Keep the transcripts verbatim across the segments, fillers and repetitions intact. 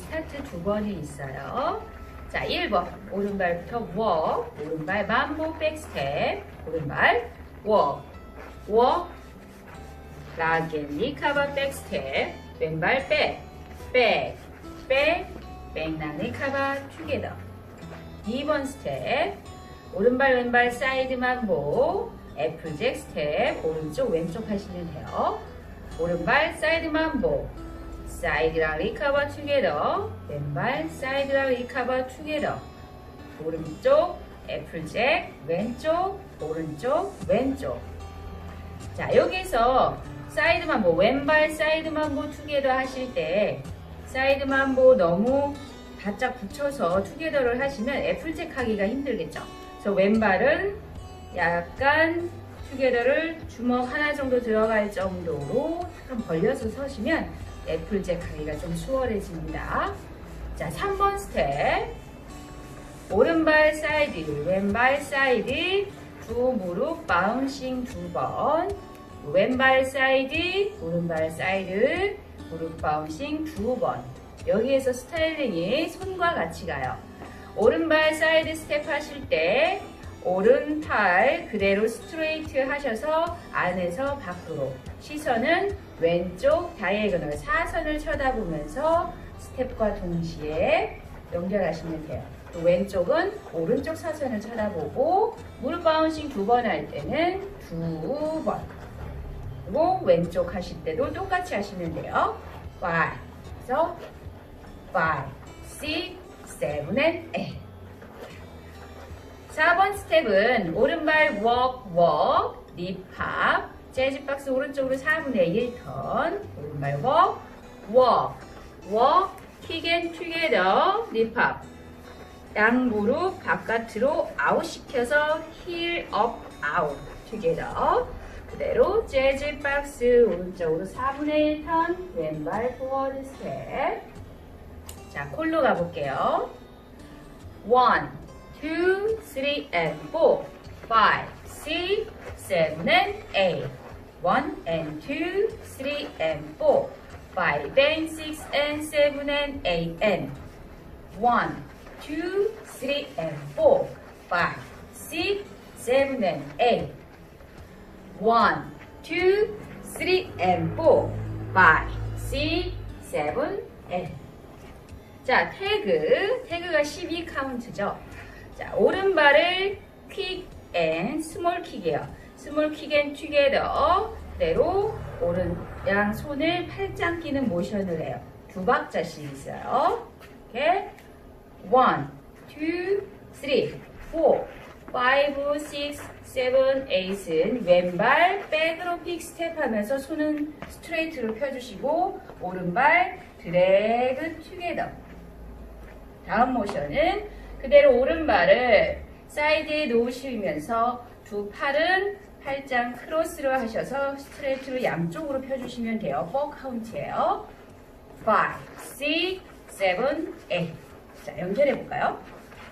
리스타트 두 번이 있어요. 자, 일 번 오른발부터 walk, 오른발 만보 백스텝, 오른발 walk, walk, 라겐 리카바 백스텝, 왼발 백, 백, 백, 백락 리카바 투게더. 이 번 스텝 오른발 왼발 사이드 만보, 애플잭 스텝, 오른쪽 왼쪽 하시면 돼요. 오른발 사이드 만보, 사이드랑 리카버 투게더, 왼발 사이드랑 리카버 투게더, 오른쪽 애플잭, 왼쪽 오른쪽 왼쪽. 자, 여기서 사이드 만보, 왼발 사이드 만보 투게더 하실 때 사이드 만보 너무 바짝 붙여서 투게더를 하시면 애플잭 하기가 힘들겠죠. 그래서 왼발은 약간 투게더를 주먹 하나 정도 들어갈 정도로 약간 벌려서 서시면 애플잭 하기가 좀 수월해집니다. 자, 삼 번 스텝 오른발 사이드, 왼발 사이드, 두 무릎 바운싱 두 번, 왼발 사이드, 오른발 사이드, 무릎 바운싱 두 번. 여기에서 스타일링이 손과 같이 가요. 오른발 사이드 스텝 하실 때 오른팔 그대로 스트레이트 하셔서 안에서 밖으로, 시선은 왼쪽 다이애고널 사선을 쳐다보면서 스텝과 동시에 연결하시면 돼요. 또 왼쪽은 오른쪽 사선을 쳐다보고 무릎 바운싱 두 번 할 때는 두 번. 그리고 왼쪽 하실 때도 똑같이 하시면 돼요. 오, 그래서 오, 육, 칠, 팔. 사 번 스텝은 오른발 walk, walk, 립합, 재즈박스 오른쪽으로 사분의 일 턴, 오른발 walk, walk, walk, kick and together, 립합, 양무릎 바깥으로 아웃 시켜서 heel up, out, together. 그대로 재즈박스 오른쪽으로 사분의 일 턴, 왼발 forward 스텝. 자, 콜로 가볼게요. one, two, three, and four, five, six, seven, and eight. one and two, three, and four, five, and six, and seven, and eight, and one, two, three, and four, five, six, seven, and eight. one, two, three, and four, five, six, seven, eight. 자, 태그. 태그가 십이 카운트죠. 자, 오른발을 퀵 앤 스몰 킥이에요. 스몰 킥 앤 투게더. 그대로 오른 양 손을 팔짱 끼는 모션을 해요. 두 박자씩 있어요. 이렇게 one, two, three, four, five, six, seven, eight은 왼발 백으로 픽 스텝 하면서 손은 스트레이트로 펴주시고 오른발 드래그 투게더. 다음 모션은 그대로 오른발을 사이드에 놓으시면서 두 팔은 팔짱 크로스로 하셔서 스트레이트로 양쪽으로 펴주시면 돼요. 사 카운트예요. 오, 육, 칠, 팔. 자, 연결해 볼까요?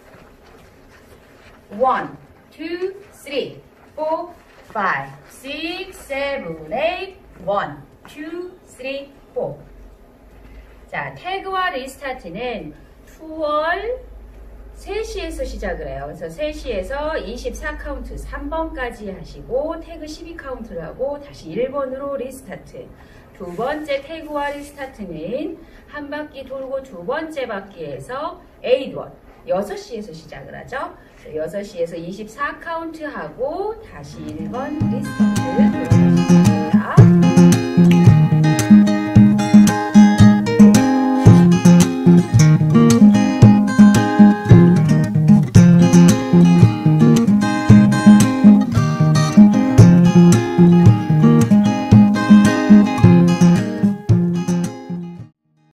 일, 이, 삼, 사, 오, 육, 칠, 팔. 일, 이, 삼, 사. 자, 태그와 리스타트는 투월 세 시에서 시작을 해요. 그래서 세 시에서 이십사 카운트 삼 번까지 하시고 태그 십이 카운트를 하고 다시 일 번으로 리스타트. 두 번째 태그와 리스타트는 한 바퀴 돌고 두 번째 바퀴에서 팔 원 여섯 시에서 시작을 하죠. 여섯 시에서 이십사 카운트 하고 다시 일 번 리스타트.